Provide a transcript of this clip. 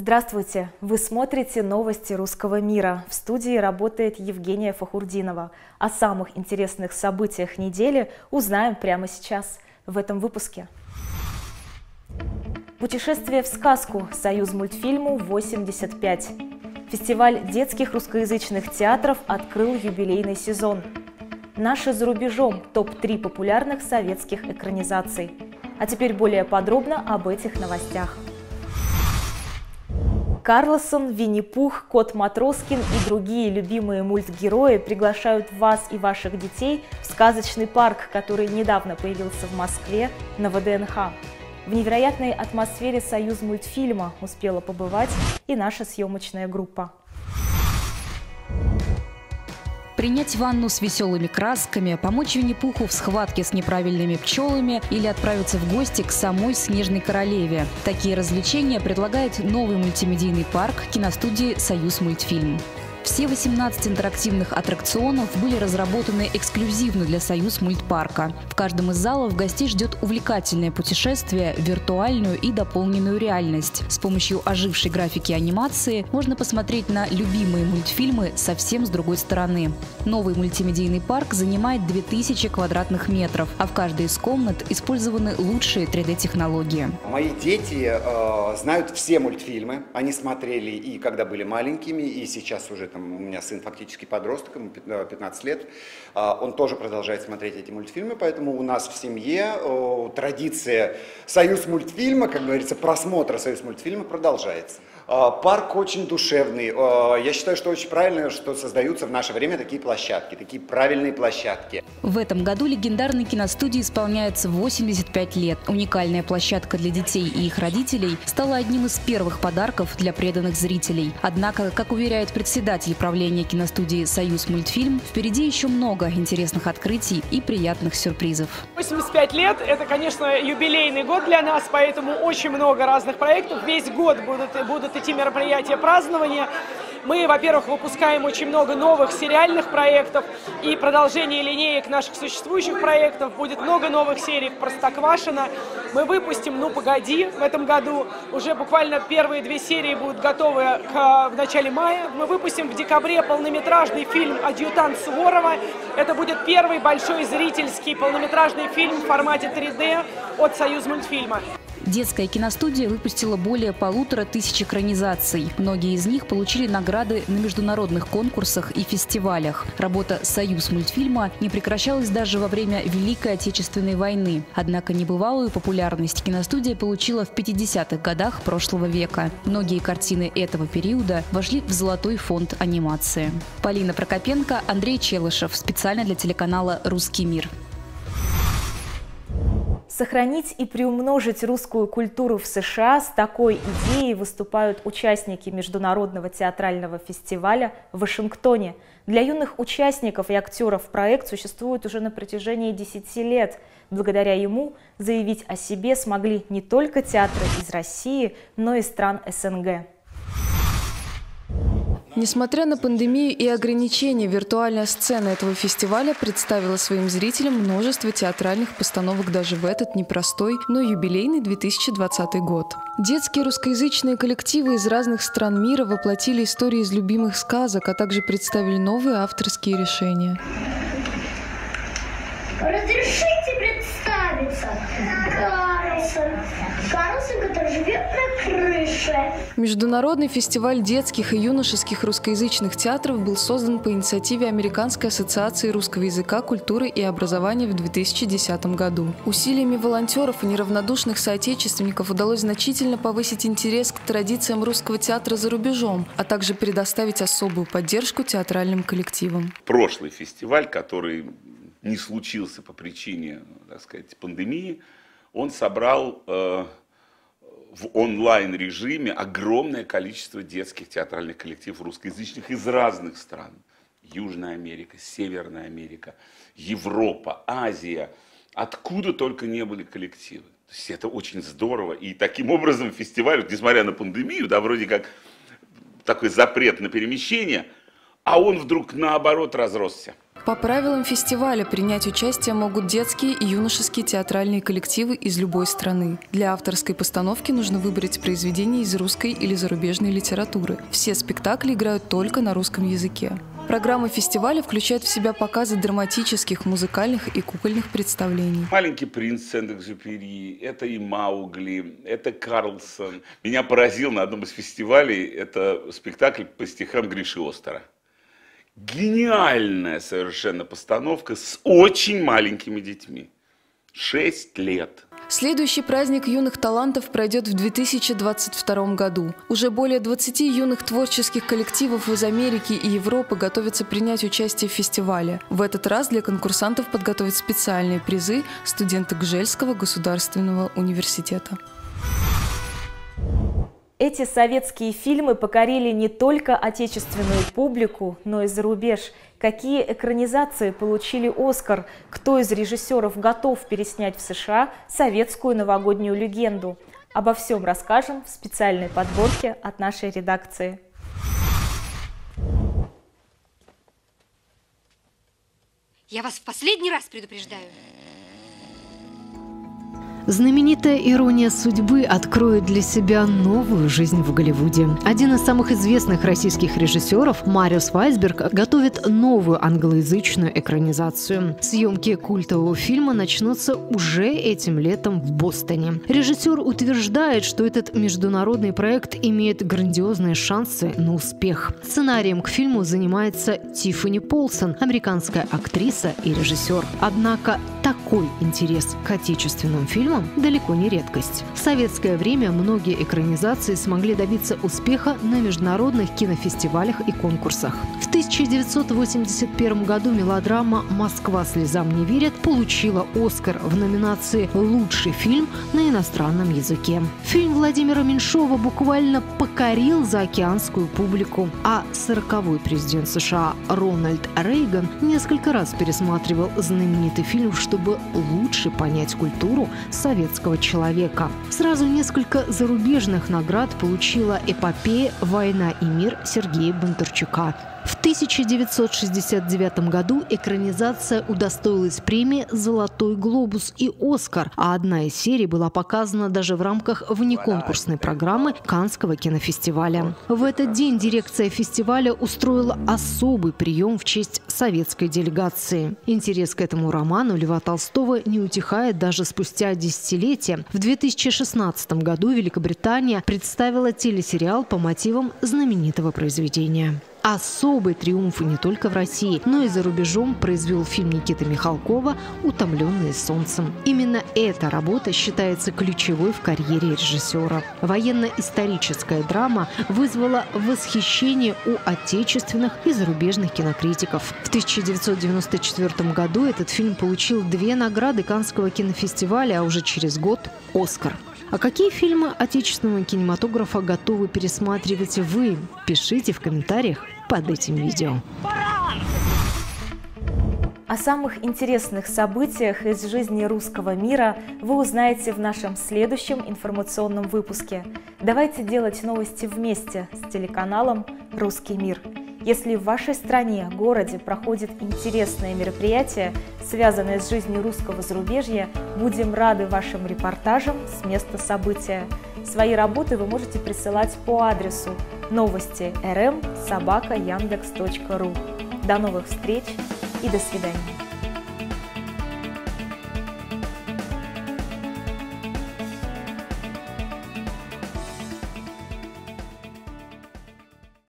Здравствуйте! Вы смотрите новости русского мира. В студии работает Евгения Фахурдинова. О самых интересных событиях недели узнаем прямо сейчас, в этом выпуске. Путешествие в сказку. Союзмультфильму 85. Фестиваль детских русскоязычных театров открыл юбилейный сезон. Наши за рубежом. Топ-3 популярных советских экранизаций. А теперь более подробно об этих новостях. Карлсон, Винни-Пух, Кот Матроскин и другие любимые мультгерои приглашают вас и ваших детей в сказочный парк, который недавно появился в Москве на ВДНХ. В невероятной атмосфере Союзмультфильма успела побывать и наша съемочная группа. Принять ванну с веселыми красками, помочь Винни-Пуху в схватке с неправильными пчелами или отправиться в гости к самой Снежной Королеве. Такие развлечения предлагает новый мультимедийный парк киностудии «Союзмультфильм». Все 18 интерактивных аттракционов были разработаны эксклюзивно для Союзмультпарка. В каждом из залов гостей ждет увлекательное путешествие в виртуальную и дополненную реальность. С помощью ожившей графики и анимации можно посмотреть на любимые мультфильмы совсем с другой стороны. Новый мультимедийный парк занимает 2000 квадратных метров, а в каждой из комнат использованы лучшие 3D-технологии. Мои дети знают все мультфильмы. Они смотрели и когда были маленькими, и сейчас уже у меня сын фактически подросток, ему 15 лет, он тоже продолжает смотреть эти мультфильмы, поэтому у нас в семье традиция Союзмультфильма, как говорится, просмотра Союзмультфильма продолжается. Парк очень душевный. Я считаю, что очень правильно, что создаются в наше время такие площадки, такие правильные площадки. В этом году легендарной киностудии исполняется 85 лет. Уникальная площадка для детей и их родителей стала одним из первых подарков для преданных зрителей. Однако, как уверяет председатель правления киностудии «Союзмультфильм», впереди еще много интересных открытий и приятных сюрпризов. 85 лет – это, конечно, юбилейный год для нас, поэтому очень много разных проектов. Весь год будут эти мероприятия, празднования. Мы, во-первых, выпускаем очень много новых сериальных проектов и продолжение линеек наших существующих проектов. Будет много новых серий в «Простоквашино». Мы выпустим «Ну, погоди» в этом году. Уже буквально первые 2 серии будут готовы в начале мая. Мы выпустим в декабре полнометражный фильм «Адъютант Суворова». Это будет первый большой зрительский полнометражный фильм в формате 3D от Союзмультфильма. Детская киностудия выпустила более 1500 экранизаций. Многие из них получили награды на международных конкурсах и фестивалях. Работа Союзмультфильма не прекращалась даже во время Великой Отечественной войны. Однако небывалую популярность киностудия получила в 50-х годах прошлого века. Многие картины этого периода вошли в золотой фонд анимации. Полина Прокопенко, Андрей Челышев. Специально для телеканала «Русский мир». Сохранить и приумножить русскую культуру в США — с такой идеей выступают участники Международного театрального фестиваля в Вашингтоне. Для юных участников и актеров проект существует уже на протяжении 10 лет. Благодаря ему заявить о себе смогли не только театры из России, но и стран СНГ. Несмотря на пандемию и ограничения, виртуальная сцена этого фестиваля представила своим зрителям множество театральных постановок даже в этот непростой, но юбилейный 2020 год. Детские русскоязычные коллективы из разных стран мира воплотили истории из любимых сказок, а также представили новые авторские решения. Разрешите представиться? Карлсон, который живет на крыше. Международный фестиваль детских и юношеских русскоязычных театров был создан по инициативе Американской ассоциации русского языка, культуры и образования в 2010 году. Усилиями волонтеров и неравнодушных соотечественников удалось значительно повысить интерес к традициям русского театра за рубежом, а также предоставить особую поддержку театральным коллективам. Прошлый фестиваль, который не случился по причине, так сказать, пандемии, он собрал в онлайн-режиме огромное количество детских театральных коллективов русскоязычных из разных стран. Южная Америка, Северная Америка, Европа, Азия. Откуда только не были коллективы. То есть это очень здорово. И таким образом фестиваль, несмотря на пандемию, да, вроде как такой запрет на перемещение, а он вдруг наоборот разросся. По правилам фестиваля принять участие могут детские и юношеские театральные коллективы из любой страны. Для авторской постановки нужно выбрать произведение из русской или зарубежной литературы. Все спектакли играют только на русском языке. Программа фестиваля включает в себя показы драматических, музыкальных и кукольных представлений. «Маленький принц» Сент-Экзюпери, это и «Маугли», это «Карлсон». Меня поразил на одном из фестивалей, это спектакль по стихам Гриши Остера. Гениальная совершенно постановка с очень маленькими детьми. 6 лет. Следующий праздник юных талантов пройдет в 2022 году. Уже более 20 юных творческих коллективов из Америки и Европы готовятся принять участие в фестивале. В этот раз для конкурсантов подготовят специальные призы студенты Гжельского государственного университета. Эти советские фильмы покорили не только отечественную публику, но и зарубеж. Какие экранизации получили «Оскар»? Кто из режиссеров готов переснять в США советскую новогоднюю легенду? Обо всем расскажем в специальной подборке от нашей редакции. Я вас в последний раз предупреждаю. Знаменитая «Ирония судьбы» откроет для себя новую жизнь в Голливуде. Один из самых известных российских режиссеров, Мариус Вайсберг, готовит новую англоязычную экранизацию. Съемки культового фильма начнутся уже этим летом в Бостоне. Режиссер утверждает, что этот международный проект имеет грандиозные шансы на успех. Сценарием к фильму занимается Тиффани Полсон, американская актриса и режиссер. Однако такой интерес к отечественным фильмам далеко не редкость. В советское время многие экранизации смогли добиться успеха на международных кинофестивалях и конкурсах. В 1981 году мелодрама «Москва слезам не верит» получила «Оскар» в номинации «Лучший фильм на иностранном языке». Фильм Владимира Меньшова буквально покорил заокеанскую публику, а 40-й президент США Рональд Рейган несколько раз пересматривал знаменитый фильм, чтобы лучше понять культуру советского человека. Сразу несколько зарубежных наград получила эпопея «Война и мир» Сергея Бондарчука. В 1969 году экранизация удостоилась премии «Золотой глобус» и «Оскар», а одна из серий была показана даже в рамках внеконкурсной программы Каннского кинофестиваля. В этот день дирекция фестиваля устроила особый прием в честь советской делегации. Интерес к этому роману Льва Толстого не утихает даже спустя десятилетия. В 2016 году Великобритания представила телесериал по мотивам знаменитого произведения. Особый триумф не только в России, но и за рубежом произвел фильм Никиты Михалкова «Утомленные солнцем». Именно эта работа считается ключевой в карьере режиссера. Военно-историческая драма вызвала восхищение у отечественных и зарубежных кинокритиков. В 1994 году этот фильм получил 2 награды Каннского кинофестиваля, а уже через год – «Оскар». А какие фильмы отечественного кинематографа готовы пересматривать вы? Пишите в комментариях под этим видео. О самых интересных событиях из жизни русского мира вы узнаете в нашем следующем информационном выпуске. Давайте делать новости вместе с телеканалом «Русский мир». Если в вашей стране, городе проходит интересное мероприятие, связанное с жизнью русского зарубежья, будем рады вашим репортажам с места события. Свои работы вы можете присылать по адресу новости.rm@yandex.ru. До новых встреч и до свидания.